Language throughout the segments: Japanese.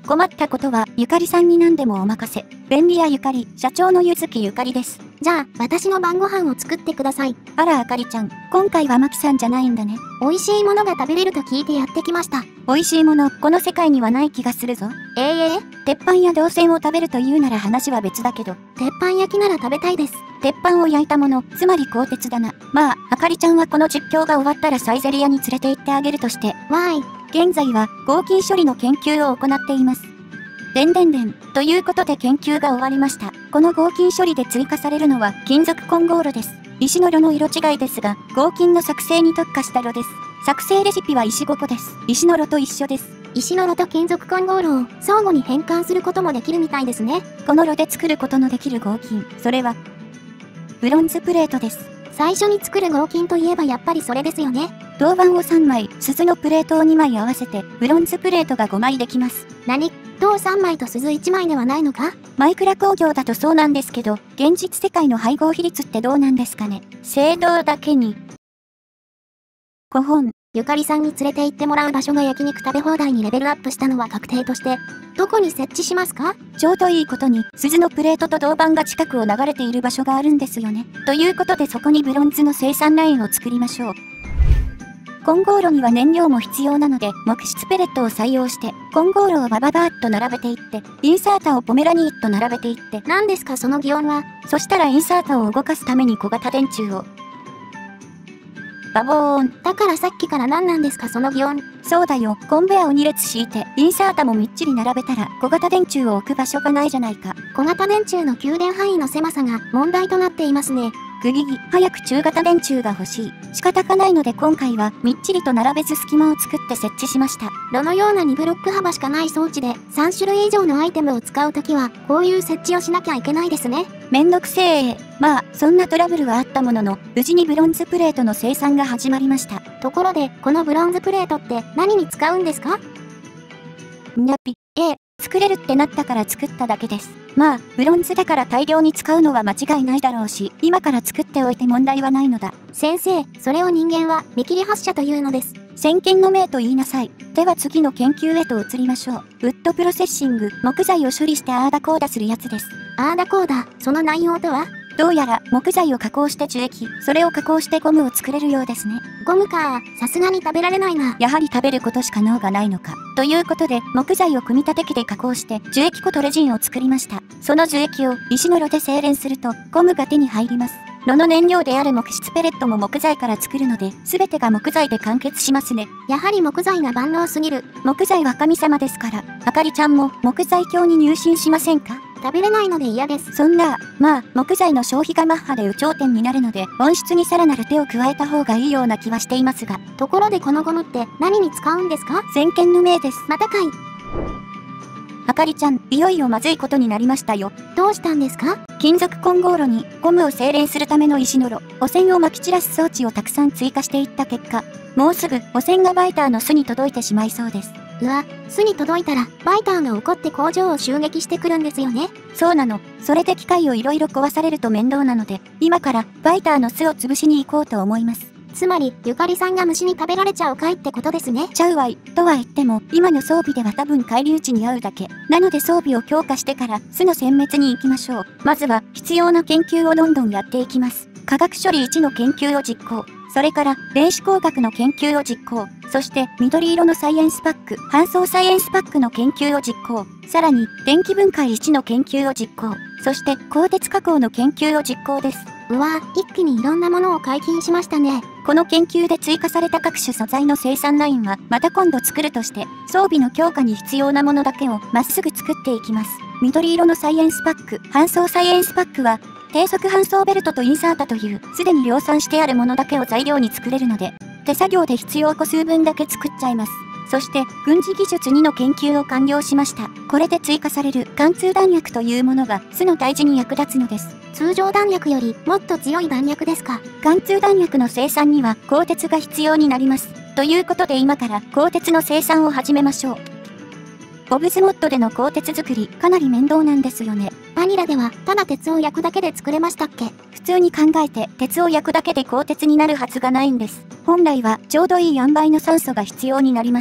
困ったことはゆかりさんに何でもお任せ。便利屋ゆかり、社長のゆずきゆかりです。 じゃあ、私の晩ご飯を作ってください。 あらあかりちゃん、今回はまきさんじゃないんだね。 美味しいものが食べれると聞いてやってきました。 美味しいもの、この世界にはない気がするぞ。鉄板や銅線を食べるというなら話は別だけど。 鉄板焼きなら食べたいです。 鉄板を焼いたもの、つまり鋼鉄だな。まあ、あかりちゃんはこの実況が終わったらサイゼリヤに連れて行ってあげるとして。 わーい。 現在は合金処理の研究を行っています。ということで研究が終わりました。この合金処理で追加されるのは金属混合炉です。石の炉の色違いですが、合金の作成に特化した炉です。作成レシピは石5個です。石の炉と一緒です。 石の炉と金属混合炉を相互に変換することもできるみたいですね。 この炉で作ることのできる合金、それは、ブロンズプレートです。 最初に作る合金といえばやっぱりそれですよね。 銅板を3枚、鈴のプレートを2枚合わせて、ブロンズプレートが5枚できます。 銅3枚と鈴1枚ではないのか？ マイクラ工業だとそうなんですけど、現実世界の配合比率ってどうなんですかね。青銅だけに。5本。 ゆかりさんに連れて行ってもらう場所が焼肉食べ放題にレベルアップしたのは確定として、どこに設置しますか？ ちょうどいいことに、鈴のプレートと銅板が近くを流れている場所があるんですよね。ということでそこにブロンズの生産ラインを作りましょう。混合炉には燃料も必要なので、木質ペレットを採用して、混合炉をバババーっと並べていって、インサータをポメラニーっと並べていって、 何ですかその擬音は。 そしたらインサータを動かすために小型電柱を。バボーン。 だからさっきから何なんですかその擬音。 そうだよ、コンベアを2列敷いて、インサータもみっちり並べたら、小型電柱を置く場所がないじゃないか。 小型電柱の給電範囲の狭さが問題となっていますね。 グギギ、早く中型電柱が欲しい。仕方がないので今回はみっちりと並べず隙間を作って設置しました。 炉のような2ブロック幅しかない装置で3種類以上のアイテムを使うときはこういう設置をしなきゃいけないですね。 めんどくせえ。まあ、そんなトラブルはあったものの、無事にブロンズプレートの生産が始まりました。 ところで、このブロンズプレートって何に使うんですか？ にゃぴ。作れるってなったから作っただけです。まあ、ブロンズだから大量に使うのは間違いないだろうし、今から作っておいて問題はないのだ。 先生、それを人間は見切り発射というのです。 先見の明と言いなさい。では次の研究へと移りましょう。ウッドプロセッシング、木材を処理してアーダコーダするやつです。 アーダコーダ、その内容とは？ どうやら木材を加工して樹液、それを加工してゴムを作れるようですね。 ゴムか、さすがに食べられないな。 やはり食べることしか脳がないのか。ということで、木材を組み立て機で加工して樹液粉とレジンを作りました。その樹液を石の炉で精錬するとゴムが手に入ります。炉の燃料である木質ペレットも木材から作るので、全てが木材で完結しますね。 やはり木材が万能すぎる。 木材は神様ですから、あかりちゃんも木材教に入信しませんか？ 食べれないので嫌です。 そんな、まあ、木材の消費がマッハで有頂天になるので、温室にさらなる手を加えた方がいいような気はしていますが。 ところでこのゴムって何に使うんですか？ 先見の明です。 またかい。 あかりちゃん、いよいよまずいことになりましたよ。 どうしたんですか？ 金属混合炉にゴムを精錬するための石の炉、汚染を撒き散らす装置をたくさん追加していった結果、もうすぐ汚染がバイターの巣に届いてしまいそうです。 うわ、巣に届いたらバイターが怒って工場を襲撃してくるんですよね。 そうなの。それで機械をいろいろ壊されると面倒なので、今からバイターの巣を潰しに行こうと思います。 つまり、ゆかりさんが虫に食べられちゃうかいってことですね。 ちゃうわい。とは言っても、今の装備では多分返り討ちに遭うだけ。なので装備を強化してから巣の殲滅に行きましょう。まずは必要な研究をどんどんやっていきます。化学処理1の研究を実行。それから電子工学の研究を実行。そして緑色のサイエンスパック、搬送サイエンスパックの研究を実行。さらに電気分解1の研究を実行。そして鋼鉄加工の研究を実行です。 うわ、一気にいろんなものを解禁しましたね。 この研究で追加された各種素材の生産ラインはまた今度作るとして、装備の強化に必要なものだけをまっすぐ作っていきます。緑色のサイエンスパック、搬送サイエンスパックは、低速搬送ベルトとインサータというすでに量産してあるものだけを材料に作れるので、手作業で必要個数分だけ作っちゃいます。そして、軍事技術2の研究を完了しました。これで追加される貫通弾薬というものが巣の退治に役立つのです。 通常弾薬よりもっと強い弾薬ですか？ 貫通弾薬の生産には鋼鉄が必要になります。ということで今から鋼鉄の生産を始めましょう。ボブズモッドでの鋼鉄作り、かなり面倒なんですよね。 バニラではただ鉄を焼くだけで作れましたっけ？ 普通に考えて鉄を焼くだけで鋼鉄になるはずがないんです。本来はちょうどいい塩梅の酸素が必要になります。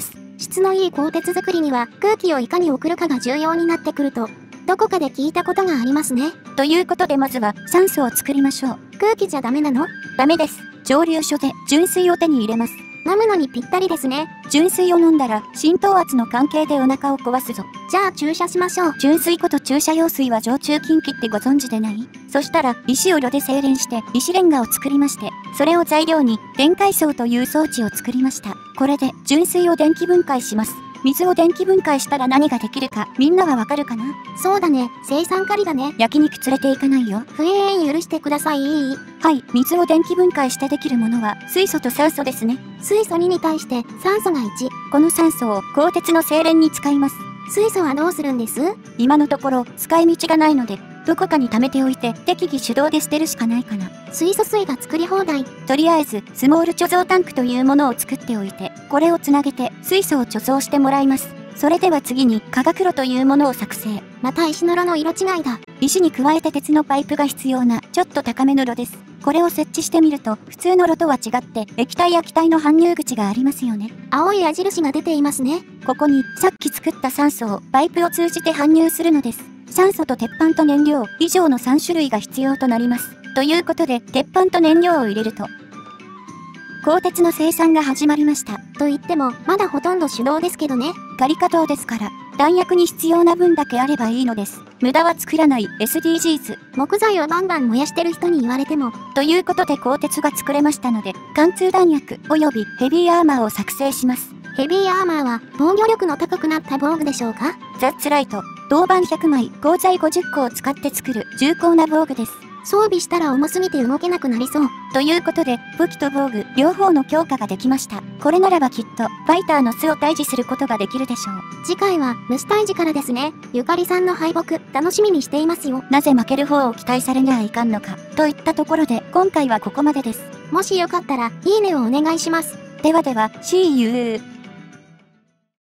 質のいい鋼鉄作りには空気をいかに送るかが重要になってくると、どこかで聞いたことがありますね。 ということでまずは酸素を作りましょう。 空気じゃダメなの？ ダメです。蒸留所で純水を手に入れます。 飲むのにぴったりですね。 純水を飲んだら浸透圧の関係でお腹を壊すぞ。 じゃあ注射しましょう。 純水こと注射用水は常駐禁忌ってご存知でない？そしたら石を炉で精錬して石レンガを作りまして、それを材料に電解層という装置を作りました。これで純水を電気分解します。水を電気分解したら何ができるかみんなはわかるかな？ そうだね、生産狩りだね。 焼肉連れて行かないよ。 不許してください。 はい、水を電気分解してできるものは水素と酸素ですね。 水素2に対して酸素が1。 この酸素を鋼鉄の精錬に使います。 水素はどうするんです？ 今のところ使い道がないので、どこかに貯めておいて適宜手動で捨てるしかないかな。 水素水が作り放題。 とりあえずスモール貯蔵タンクというものを作っておいて、これをつなげて水素を貯蔵してもらいます。それでは次に化学炉というものを作成。 また石の炉の色違いだ。 石に加えて鉄のパイプが必要なちょっと高めの炉です。これを設置してみると普通の炉とは違って液体や気体の搬入口がありますよね。 青い矢印が出ていますね。 ここにさっき作った酸素をパイプを通じて搬入するのです。酸素と鉄板と燃料以上の3種類が必要となります。ということで鉄板と燃料を入れると鋼鉄の生産が始まりました。 と言ってもまだほとんど手動ですけどね。 仮稼働ですから弾薬に必要な分だけあればいいのです。無駄は作らない SDGs。 木材をバンバン燃やしてる人に言われても。 ということで鋼鉄が作れましたので、貫通弾薬及びヘビーアーマーを作成します。 ヘビーアーマーは防御力の高くなった防具でしょうか？ ザッツライト、銅板100枚、鋼材50個を使って作る重厚な防具です。 装備したら重すぎて動けなくなりそう。 ということで、武器と防具、両方の強化ができました。これならばきっと、ファイターの巣を退治することができるでしょう。 次回は、虫退治からですね。ゆかりさんの敗北、楽しみにしていますよ。 なぜ負ける方を期待されにゃいかんのか。といったところで、今回はここまでです。 もしよかったら、いいねをお願いします。 ではでは、See you!